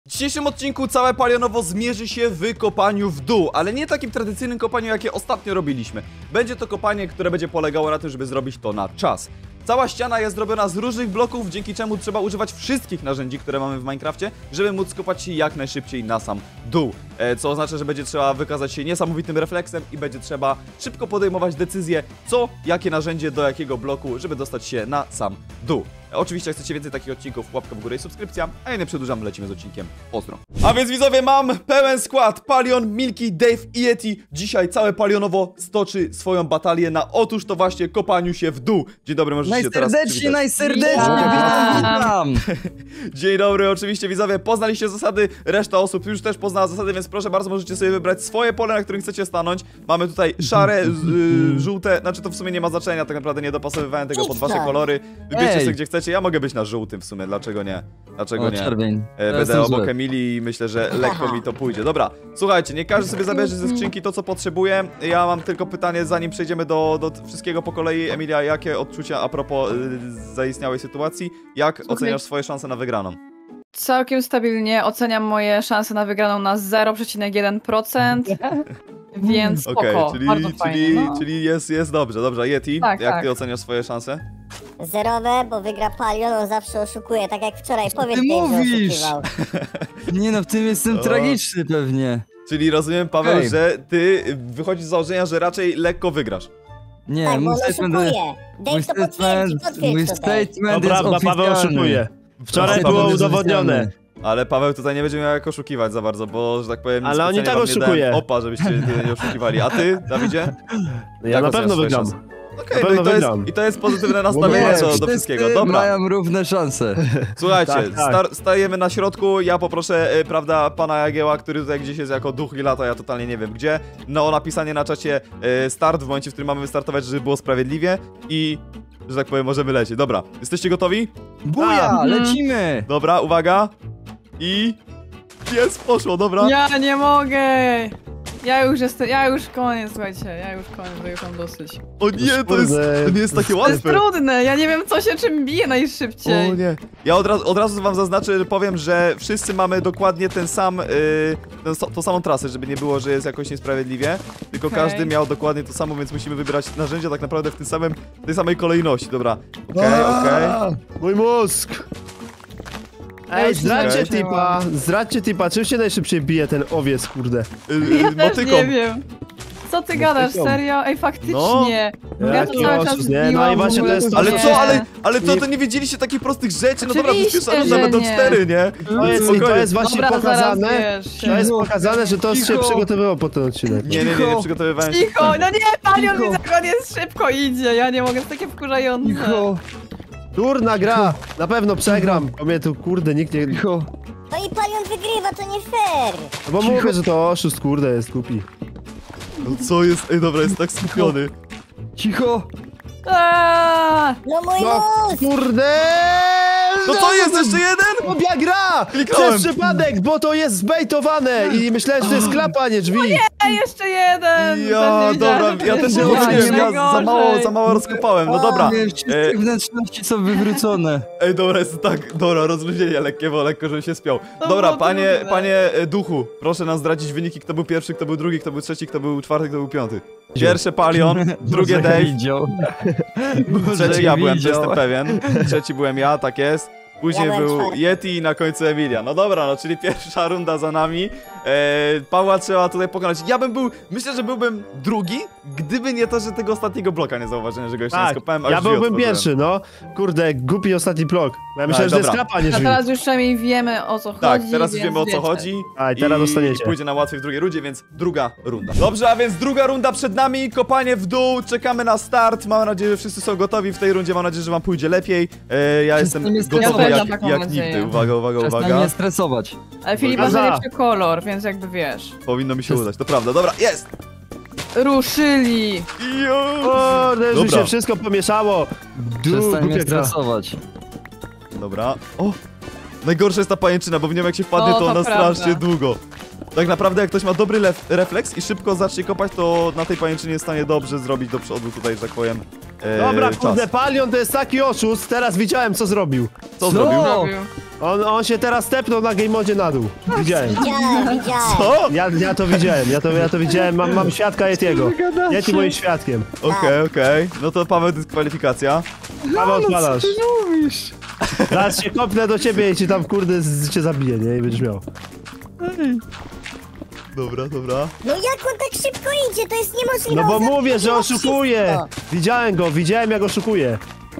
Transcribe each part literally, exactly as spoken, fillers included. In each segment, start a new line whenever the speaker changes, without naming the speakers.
W dzisiejszym odcinku całe Palionowo zmierzy się w kopaniu w dół, ale nie takim tradycyjnym kopaniu, jakie ostatnio robiliśmy. Będzie to kopanie, które będzie polegało na tym, żeby zrobić to na czas. Cała ściana jest zrobiona z różnych bloków, dzięki czemu trzeba używać wszystkich narzędzi, które mamy w Minecrafcie, żeby móc skopać się jak najszybciej na sam dół. E, co oznacza, że będzie trzeba wykazać się niesamowitym refleksem i będzie trzeba szybko podejmować decyzję, co, jakie narzędzie do jakiego bloku, żeby dostać się na sam dół. Oczywiście, jak chcecie więcej takich odcinków, łapka w górę i subskrypcja, a ja nie przedłużam, lecimy z odcinkiem. Pozdro. A więc widzowie, mam pełen skład. Palion, Milky, Dave i Yeti. Dzisiaj całe Palionowo stoczy swoją batalię na otóż to właśnie kopaniu się w dół. Dzień dobry, możecie się teraz przywitać.
Najserdeczniej, witam, witam.
Dzień dobry, oczywiście widzowie, poznaliście zasady, reszta osób już też poznała zasady, więc proszę bardzo, możecie sobie wybrać swoje pole, na którym chcecie stanąć. Mamy tutaj szare, y, żółte, znaczy to w sumie nie ma znaczenia, tak naprawdę nie dopasowywałem tego pod wasze kolory. Wybierzcie sobie gdzie chcecie. Ja mogę być na żółtym w sumie, dlaczego nie? Dlaczego
o,
nie?
Czerwień.
E, będę obok Emilii i myślę, że lekko mi to pójdzie. Dobra, słuchajcie, nie każdy sobie zabierze ze skrzynki to, co potrzebuje. Ja mam tylko pytanie, zanim przejdziemy do, do wszystkiego po kolei. Emilia, jakie odczucia a propos y, zaistniałej sytuacji? Jak Słuchaj. oceniasz swoje szanse na wygraną?
Całkiem stabilnie oceniam moje szanse na wygraną na zero przecinek jeden procent. Więc spoko,
okay, czyli,
bardzo
czyli,
fajnie, no.
czyli jest, jest dobrze, dobrze. Yeti,
tak,
jak
tak.
ty oceniasz swoje szanse?
Zerowe, bo wygra Palion, on zawsze oszukuje, tak jak wczoraj. Powiedz
ty
mi, że
mówisz?
oszukiwał.
Nie no, w tym jestem
O.
tragiczny pewnie.
Czyli rozumiem, Paweł,
Hej.
że ty wychodzisz z założenia, że raczej lekko wygrasz.
Nie,
Tak, bo
mój
on
statement,
oszukuje.
mój
Dave to potwierdzi,
statement,
potwierdź
mój
to Dave.
statement
Dobra,
jest
bo Paweł
oficjalny.
oszukuje. Wczoraj
Paweł
było
jest
udowodnione.
Ale Paweł tutaj nie będzie miał jak oszukiwać za bardzo, bo, że tak powiem,
Ale on i
specjalnie
tak
wam nie
oszukuje.
dałem opa, żebyście tyle nie oszukiwali. A ty, Dawidzie?
Ja
Jak
na
oceniasz
pewno
swoje
wygram.
szanse? Okej,
Na
no i
pewno
to, jest,
wygram.
i to jest pozytywne nastawienie
Nie,
do, do
wszyscy
wszystkiego. Dobra,
mają równe szanse.
słuchajcie,
Tak, tak.
Star, stajemy na środku, ja poproszę, e, prawda, pana Jagieła, który tutaj gdzieś jest jako duch i lata, ja totalnie nie wiem gdzie, no o napisanie na czacie e, start w momencie, w którym mamy wystartować, żeby było sprawiedliwie i, że tak powiem, możemy lecieć. Dobra, jesteście gotowi?
Buja,
A.
lecimy!
Dobra, uwaga i... Jest, poszło, dobra.
Ja nie mogę! Ja już jestem, ja już koniec, słuchajcie, ja już koniec, bo już mam dosyć.
O nie, to jest, to nie jest takie
To jest
łatwe.
trudne, ja nie wiem co się czym bije najszybciej.
O nie. Ja od razu, od razu wam zaznaczę, powiem, że wszyscy mamy dokładnie ten sam, yy, ten, tą samą trasę, żeby nie było, że jest jakoś niesprawiedliwie. Tylko
Okej.
każdy miał dokładnie to samo, więc musimy wybierać narzędzia tak naprawdę w tym samym, tej samej kolejności. Dobra, okej, okej.
A, Mój mózg!
Ja
Ej,
już
zdradźcie
nie
tipa,
wiem.
zdradźcie tipa, czym się najszybciej bije ten owiec, kurde?
Yy,
Ja też
motyką.
nie wiem. Co ty gadasz,
Motyką.
serio? Ej, faktycznie.
No.
Ja to
Jaki
cały czas
oszust, nie? No
biłam
i właśnie
w ogóle
to jest to,
Ale
nie.
co, ale, ale to, to nie wiedzieliście takich prostych rzeczy, no dobra,
Oczywiście,
przyspieszamy runda,
że
będą
nie.
cztery, nie?
To jest, i to
Spokojnie.
jest właśnie
Dobra,
pokazane,
zaraz, wiesz,
to jest
Cicho.
pokazane, że to się
Cicho.
przygotowywał po ten odcinek.
Nie, nie, nie, nie przygotowywałem się.
Cicho, no nie, Palion
Cicho.
mi tak on jest szybko idzie, ja nie mogę, to jest takie wkurzające.
Cicho,
Durna gra, na pewno przegram, bo mnie tu kurde nikt nie...
cicho.
No i Palion wygrywa, to nie fair.
No bo mówię, że to oszust, kurde, jest głupi.
No co jest? Ej, dobra, jest tak skupiony.
Cicho!
Aaaa!
No mój
No
mózg!
kurde!
No to jest jeszcze jeden?
Obia gra!
Kliknąłem.
Przez przypadek, bo to jest zbejtowane i myślałem, że to jest klapa, a nie drzwi.
A jeszcze jeden!
Ja,
Pewnie
dobra,
widziałem, że
ja
to
też
jest
nie
druga,
wróciłem, ja za mało,
najgorzej.
za mało rozkopałem, no dobra.
Nie, wszystkie
E,
wnętrzności są wywrócone.
ej, dobra, jest tak, dobra, rozluźnienie lekkie, bo lekko, żebym się spiął.
To
Dobra,
było
panie,
trudne.
panie e, duchu, proszę nam zdradzić wyniki, kto był pierwszy, kto był drugi, kto był trzeci, kto był czwarty, kto był piąty. Pierwsze Palion, drugie
Boże,
Dave,
widział.
trzeci ja byłem, to
widział.
jestem pewien. Trzeci byłem ja, tak jest. Później
Ja byłem
był
czwarty.
Yeti i na końcu Emilia. No dobra, no czyli pierwsza runda za nami. E, Pawła trzeba tutaj pokonać. Ja bym był, myślę, że byłbym drugi, gdyby nie to, że tego ostatniego bloka nie zauważyłem, że go jeszcze nie
Tak,
skopałem, a
ja
już drzwi
byłbym
otworzyłem.
pierwszy, no. Kurde, głupi ostatni blok. Ja myślałem, że to jest
dobra.
klapa, a nie
A
drzwi.
teraz już przynajmniej wiemy o co
Tak,
chodzi.
teraz już
więc
wiemy o co
wiecie.
chodzi.
A, i teraz dostaniecie.
pójdzie na łatwiej w drugiej rundzie, więc druga runda. Dobrze, a więc druga runda przed nami, kopanie w dół, czekamy na start. Mam nadzieję, że wszyscy są gotowi w tej rundzie, mam nadzieję, że wam pójdzie lepiej. E, ja jestem
Przestań mnie
gotowy
stresować.
jak,
Ja taką
jak
nadzieję.
nigdy. Uwaga, uwaga,
Przestań
uwaga.
mnie stresować.
Ale Filip ma
Gaza.
najlepszy kolor, więc jakby wiesz.
Powinno mi się udać, to prawda. Dobra, jest!
Ruszyli!
Już!
O, już mi
Dobra.
się wszystko pomieszało. Du,
Przestań mnie
głupia gra.
stresować.
Dobra. O! Najgorsza jest ta pajęczyna, bo w nią jak się wpadnie,
O,
to
to
ona
prawda.
strasznie długo. Tak naprawdę jak ktoś ma dobry lef- refleks i szybko zacznie kopać, to na tej pajęczynie jest w stanie dobrze zrobić do przodu tutaj, że tak powiem. E,
Dobra,
czas.
kurde, Palion to jest taki oszust, teraz widziałem co zrobił.
Co
Co?
zrobił?
Zrobił.
On, on się teraz stepnął na game modzie na dół. Widziałem.
Widziałem, widziałem.
Co?
Ja, ja to widziałem, ja to, ja to widziałem. Mam, mam świadka Yetiego. Yeti moim świadkiem.
Okej, okej. No to Paweł, dyskwalifikacja.
Paweł, odpalasz.
Ty mówisz?
Zaraz się kopnę do ciebie i ci tam kurde z- cię zabiję, nie? I będziesz miał.
Dobra, dobra.
No jak on tak szybko idzie, to jest niemożliwe.
No bo
on
mówię, że
zabiera
oszukuje!
wszystko.
Widziałem go, widziałem jak oszukuje.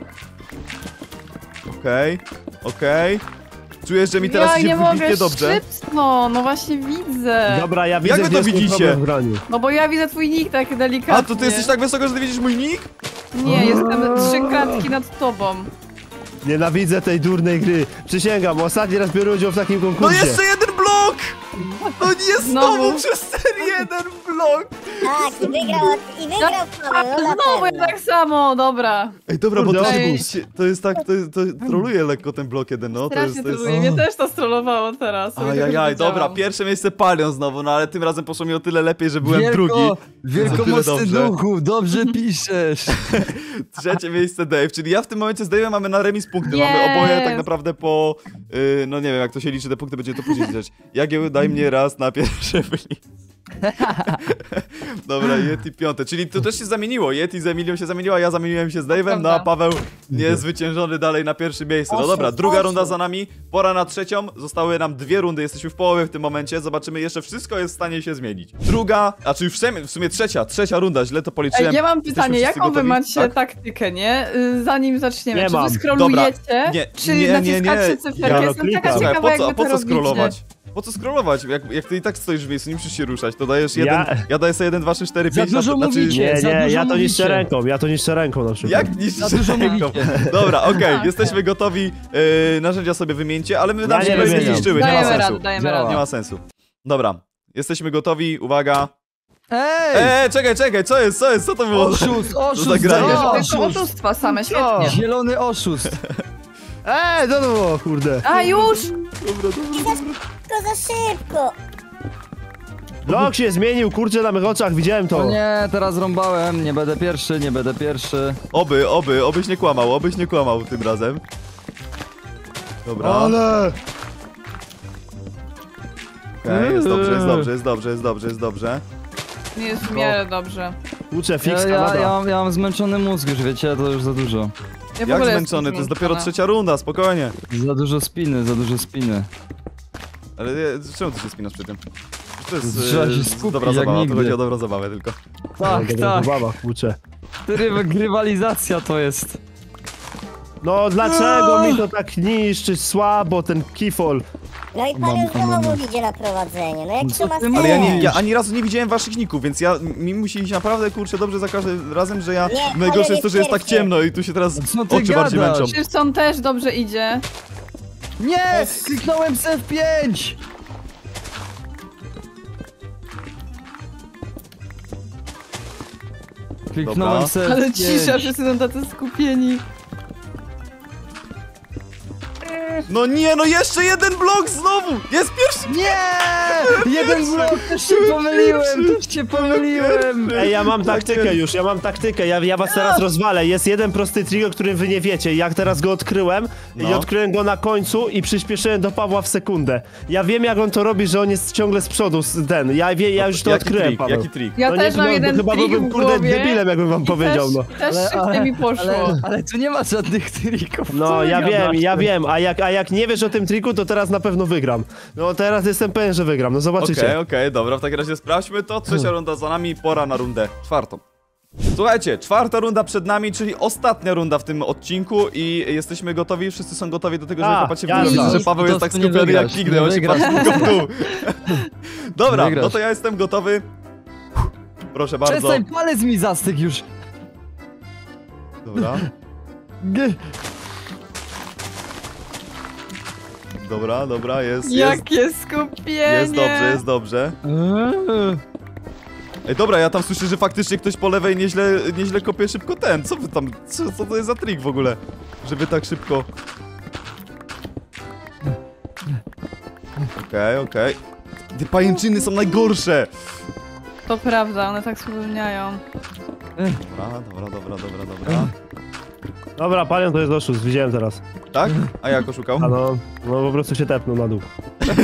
Okej, okej. Czujesz, że mi teraz
ja
idzie
nie
wybitnie
mogę
dobrze?
szybko, no właśnie widzę.
Dobra, ja widzę,
wy
gdzie
to
jest mój
widzicie?
problem w graniu.
No bo ja widzę twój nick tak delikatnie.
A, to ty jesteś tak wysoko, że ty widzisz mój nick?
Nie, jestem trzy kratki nad tobą.
Nienawidzę tej durnej gry. Przysięgam, ostatni raz biorę udział w takim
No
konkursie.
jeszcze jeden blok! No nie
Znowu.
znowu przez ten jeden blok!
Tak, i wygrał, i wygrał Paweł, no na
Znowu ja
pewno.
tak samo, dobra.
Ej, dobra, bo
Kurde,
to, się,
ej.
się, to jest tak, to, jest, to troluje lekko ten blok jeden, no. To
Strasznie
jest, to jest...
troluje, mnie też to strollowało teraz. ja tego nie
Ajajaj, dobra,
wiedziałam.
pierwsze miejsce Palion znowu, no ale tym razem poszło mi o tyle lepiej, że byłem
Wielko,
drugi.
Wielkomocny
dobrze.
duchu, dobrze piszesz.
Trzecie miejsce Dave, czyli ja w tym momencie z Dave'em mamy na remis punkty,
Yes.
mamy oboje tak naprawdę po, yy, no nie wiem jak to się liczy, te punkty będzie to później liczyć. Jagieł, daj mnie raz na pierwszy wynik. Dobra, Yeti piąte, czyli to też się zamieniło, Yeti z Emilią się zamieniła, ja zamieniłem się z Dave'em, no a
prawda.
Paweł niezwyciężony dalej na pierwsze miejsce. No
Osiem,
dobra, druga
osiem.
runda za nami, pora na trzecią, zostały nam dwie rundy, jesteśmy w połowie w tym momencie, zobaczymy, jeszcze wszystko jest w stanie się zmienić. Druga, a czyli w sumie, w sumie trzecia, trzecia runda, źle to policzyłem.
Ej, ja mam
Jesteśmy
pytanie,
wszyscy
jaką wy
gotowi?
macie
Tak?
taktykę, nie? Y, Zanim zaczniemy,
Nie
czy
mam.
wy scrollujecie,
Nie,
czy
nie, nie, nie.
naciskacie cyferkę?
Ja
Jestem
klikam.
taka
Słuchaj,
ciekawa,
po co,
jak
po
wy
co
to robicie.
scrollować? Po co scrollować? Jak, jak ty i tak stoisz w miejscu, nie musisz się ruszać, to dajesz
Ja-
jeden, ja daję sobie jeden, dwa, trzy, cztery,
Za
pięć,
dużo
na, znaczy,
mówicie.
Nie,
Za
nie,
dużo
ja to niszczę
mówicie.
ręką, ja to niszczę ręką na przykład.
Jak niszczysz
Za dużo
ręką?
mówicie.
Dobra, okej,
Tak.
jesteśmy gotowi, yy, narzędzia sobie wymieńcie, ale my
Ja
nam
nie
się prawie nie
wymieniam.
zniszczyły, nie ma
Dajemy
sensu.
radę, dajemy
Działa.
radę.
Nie ma sensu. Dobra, jesteśmy gotowi, uwaga.
Ej!
Eee, czekaj, czekaj, co jest, co jest, co to było?
Oszust, oszust,
zagranie?
o,
Tylko oszustwa same, świetnie.
Zielony oszust.
Ej, co to było, kurde?
A już!
Tylko za szybko.
Blok się zmienił, kurczę, na mych oczach, widziałem
O
to.
nie, teraz rąbałem, nie będę pierwszy, nie będę pierwszy.
Oby, oby, obyś nie kłamał, obyś nie kłamał tym razem. Dobra.
Ale...
Okej, jest dobrze, jest dobrze, jest dobrze, jest dobrze, jest dobrze.
Nie jest w miarę dobrze.
Kurczę,
Ja,
fix
ja, ja,
Kanada.
mam, ja mam zmęczony mózg już, wiecie, to już za dużo.
Ja w
Jak
ogóle
zmęczony,
jestem
to jest dopiero
zmęczona.
trzecia runda, spokojnie.
Za dużo spiny, za dużo spiny.
Ale nie, czemu ty się spinasz przy tym? To jest
Trzeba się
e,
skupić,
dobra
jak
zabawa, to
nigdy.
chodzi o dobrą zabawę tylko.
Tak,
Dobra,
tak.
zabawa, kurczę.
Ry- Rywalizacja to jest.
No dlaczego mi to tak niszczy słabo, ten kifol?
No i
Mam-
Paweł
mam-
znowu idzie na prowadzenie, no jak
Co
trzyma
ty
ster.
Ale ja, nie,
Wiesz.
ja ani razu nie widziałem waszych ników, więc ja, mi musi iść naprawdę, kurczę, dobrze za każdym razem, że ja...
Nie, ale
Najgorsze jest to, że jest tak
pierwszy.
ciemno i tu się teraz
Co ty
oczy bardziej
gadasz?
męczą.
Szybson też dobrze idzie.
Nie! Kliknąłem z F pięć! Kliknąłem
Dobra.
z F pięć.
Ale cisza, wszyscy są tacy skupieni.
No nie, no jeszcze jeden blok znowu! Jest pierwszy!
Nie! Jeden blok, też się pomyliłem, też się pomyliłem!
Ej, ja mam taktykę już, ja mam taktykę, ja, ja was teraz rozwalę. Jest jeden prosty trik, o którym wy nie wiecie. Jak teraz go odkryłem i
No.
odkryłem go na końcu i przyspieszyłem do Pawła w sekundę. Ja wiem jak on to robi, że on jest ciągle z przodu, z- ten. Ja, wie, ja już to
Jaki
odkryłem,
trik,
Paweł.
jaki trik?
Ja
No
też
nie,
mam
no,
jeden
chyba
trik
byłbym,
w
kurde,
głowie.
debilem, jakbym wam
I
powiedział,
też,
no.
I też szybciej mi poszło.
Ale, ale tu nie ma żadnych trików. co
No,
wy
ja wiem,
gadacie?
ja wiem, a jak, a jak nie wiesz o tym triku, to teraz na pewno wygram. No teraz jestem pewien, że wygram, no
Okej,
zobaczycie.
okej, dobra, w takim razie sprawdźmy to. Trzecia runda za nami, pora na rundę czwartą. Słuchajcie, czwarta runda przed nami, czyli ostatnia runda w tym odcinku i jesteśmy gotowi, wszyscy są gotowi do tego, żeby
A,
kopać się w
jasne.
dół. Widzę, że
Po
Paweł jest tak
prostu nie
skupiony jak
wygrasz,
nigdy,
nie
on się
wygrasz.
patrzy tylko w dół. Dobra,
Wygrasz.
no to ja jestem gotowy. Proszę bardzo.
Przestań, palec mi zastygł już.
Dobra,
G-
dobra, dobra, jest, jest,
Jakie skupienie!
jest dobrze, jest dobrze.
Eee.
Ej, dobra, ja tam słyszę, że faktycznie ktoś po lewej nieźle, nieźle kopie szybko ten. Co wy tam, co, co to jest za trik w ogóle? Żeby tak szybko... Okej, okej. Te pajęczyny są najgorsze!
To prawda, one tak spełniają.
Dobra, dobra, dobra, dobra, dobra.
Dobra, panią to jest oszust, widziałem teraz.
Tak? A jak oszukał?
A no, no po prostu się tepnął na dół.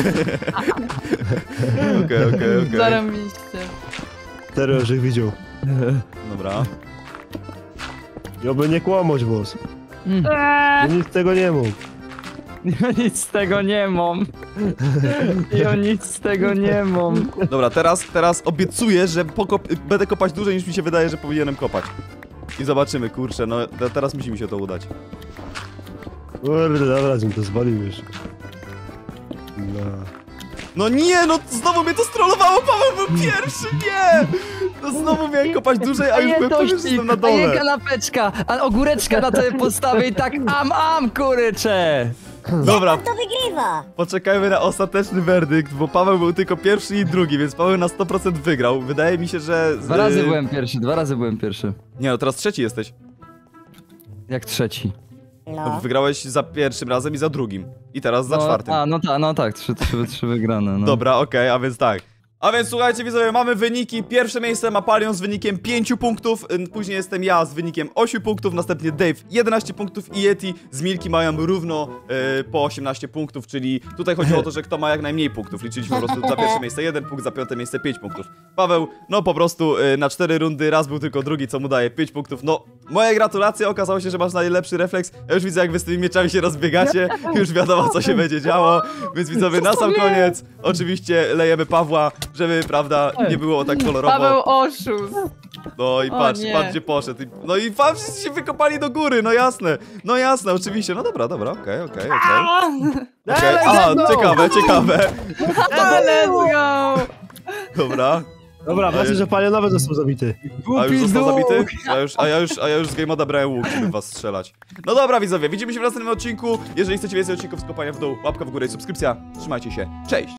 Okej, okej, okej.
Zarobiście.
Serio, że ich widział.
Dobra.
I oby nie kłamać, boss.
Eee,
Ja nic z tego nie mógł.
Ja nic z tego nie mam. Ja nic z tego nie mam.
Dobra, teraz, teraz obiecuję, że pokop będę kopać dłużej niż mi się wydaje, że powinienem kopać. I zobaczymy, kurczę, no te- teraz musi mi się to udać.
Kurde, dobra, żebym to zwalił już. No.
No nie, no znowu mnie to strollowało, Paweł był pierwszy, nie! No znowu miałem kopać dłużej, a już byłem prawie, że jestem na
a je
dole.
kanapeczka, a ogóreczka na tobie postawię i tak am am kurycze.
Dobra,
To wygrywa!
poczekajmy na ostateczny werdykt, bo Paweł był tylko pierwszy i drugi, więc Paweł na sto procent wygrał. Wydaje mi się, że...
Dwa razy
yy,
byłem pierwszy, dwa razy byłem pierwszy.
Nie, no teraz trzeci jesteś.
Jak trzeci.
No,
No.
wygrałeś za pierwszym razem i za drugim. I teraz za
no,
czwartym.
A, no tak, no tak, trzy, trzy, trzy wygrane, no.
Dobra, okej, a więc tak. A więc słuchajcie widzowie, mamy wyniki. Pierwsze miejsce ma Palion z wynikiem pięciu punktów, y, później jestem ja z wynikiem ośmiu punktów, następnie Dave jedenaście punktów i Yeti z Milki mają równo y, po osiemnaście punktów, czyli tutaj chodzi o to, że kto ma jak najmniej punktów. Liczyliśmy po prostu za pierwsze miejsce jeden punkt, za piąte miejsce pięć punktów. Paweł, no po prostu y, na cztery rundy raz był tylko drugi, co mu daje pięć punktów. No, moje gratulacje, okazało się, że masz najlepszy refleks. Ja już widzę, jak wy z tymi mieczami się rozbiegacie, już wiadomo, co się będzie działo. Więc widzowie, na sam koniec oczywiście lejemy Pawła, żeby, prawda, nie było tak
Paweł
kolorowo.
oszust.
No i
O
patrz,
nie.
patrz gdzie poszedł. I- No i patrz, wszyscy się wykopali do góry, no jasne. No jasne, oczywiście. No dobra, dobra, okej, okej, okej. Okej, aha, ciekawe, ciekawe.
Let's go!
Dobra.
Dobra, właśnie, że palionowy został zabity.
A już został
Głupi
zabity?
duch.
A już, a ja już, a ja już z Game Moda brałem łuk, żeby was strzelać. No dobra widzowie, widzimy się w następnym odcinku. Jeżeli chcecie więcej odcinków z kopania w dół, łapka w górę i subskrypcja. Trzymajcie się, cześć!